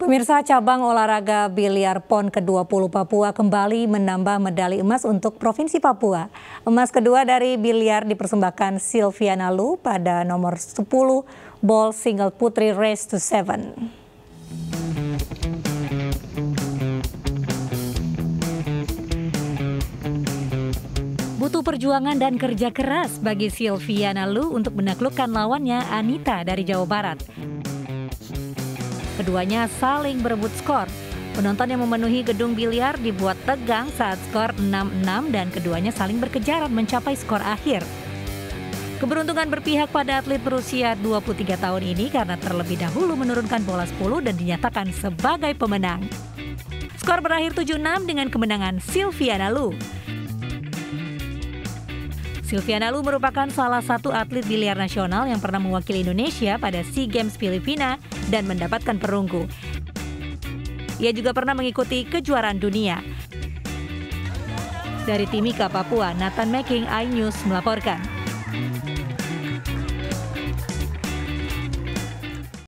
Pemirsa, cabang olahraga biliar PON ke-20 Papua kembali menambah medali emas untuk Provinsi Papua. Emas kedua dari biliar dipersembahkan Silviana Lu pada nomor 10 ball single putri race to 7. Butuh perjuangan dan kerja keras bagi Silviana Lu untuk menaklukkan lawannya Anita dari Jawa Barat. Keduanya saling berebut skor. Penonton yang memenuhi gedung biliar dibuat tegang saat skor 6-6 dan keduanya saling berkejaran mencapai skor akhir. Keberuntungan berpihak pada atlet berusia 23 tahun ini karena terlebih dahulu menurunkan bola 10 dan dinyatakan sebagai pemenang. Skor berakhir 7-6 dengan kemenangan Silviana Lu. Silviana Lu merupakan salah satu atlet biliar nasional yang pernah mewakili Indonesia pada SEA Games Filipina dan mendapatkan perunggu. Ia juga pernah mengikuti kejuaraan dunia. Dari Timika, Papua, Nathan Making, iNews melaporkan.